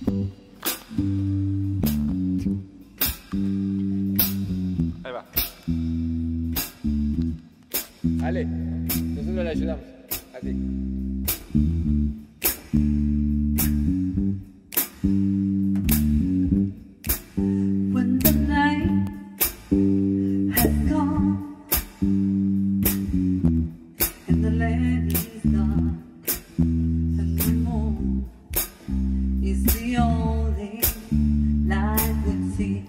Ahí va. Ale, nosotros le ayudamos. Así. When the night has gone and the land is dark and the moon is the only light we see.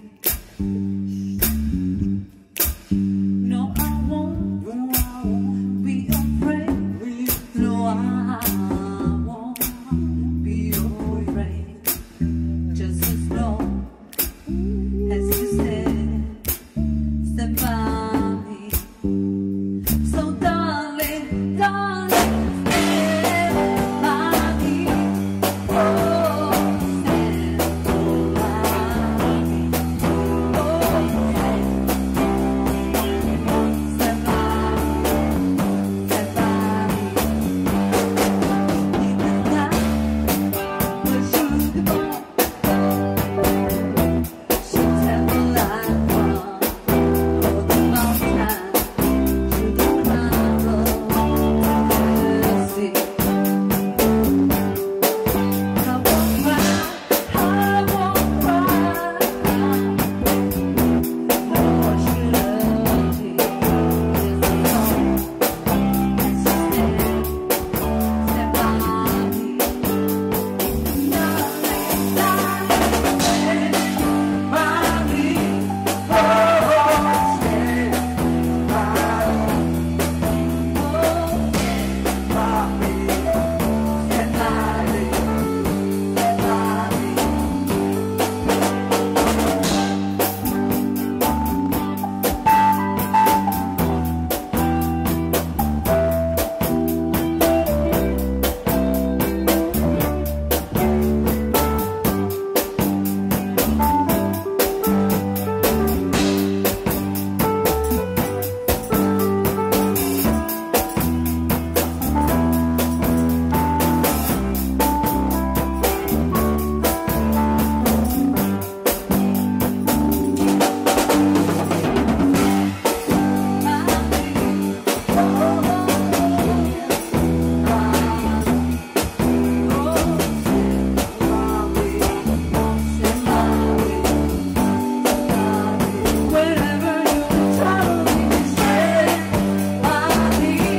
No, I won't be afraid. No, I won't be afraid. Just as long as you stand by me. So darling, darling, stand by me. Oh, stand by me. Oh, stand by me. In the night when you're gone,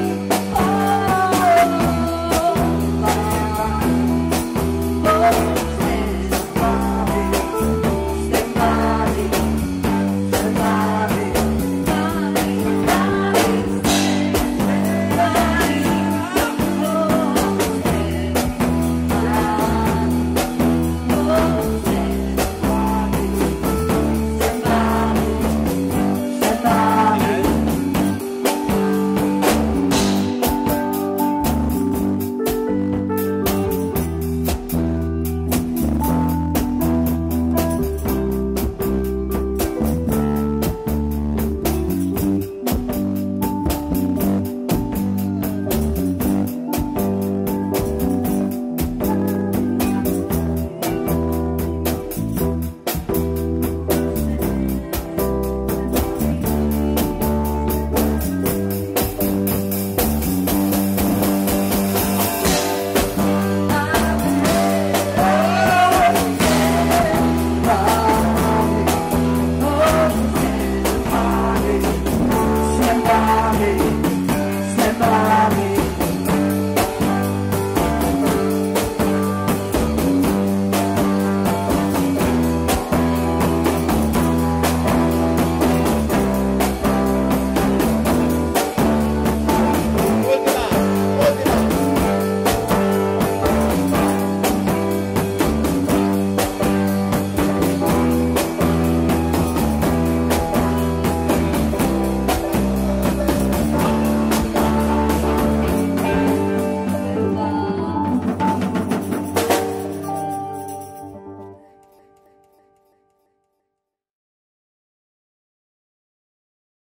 oh.